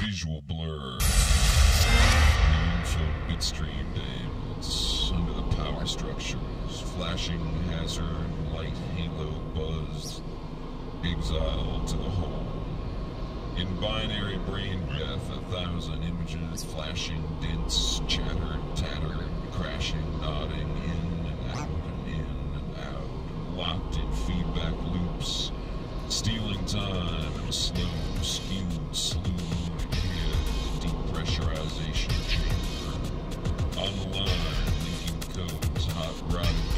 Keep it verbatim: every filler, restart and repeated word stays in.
visual blur. Info bitstream names under the power structures. Flashing hazard, light halo buzz. Exile to the hole. In binary brain death, a thousand images flashing, dense, chattered, tattered, crashing, nodding, in and out and in and out, locked in feedback loops, stealing time in a slow, skewed, slewed head, depressurization chamber. On the line, leaking codes, hot routing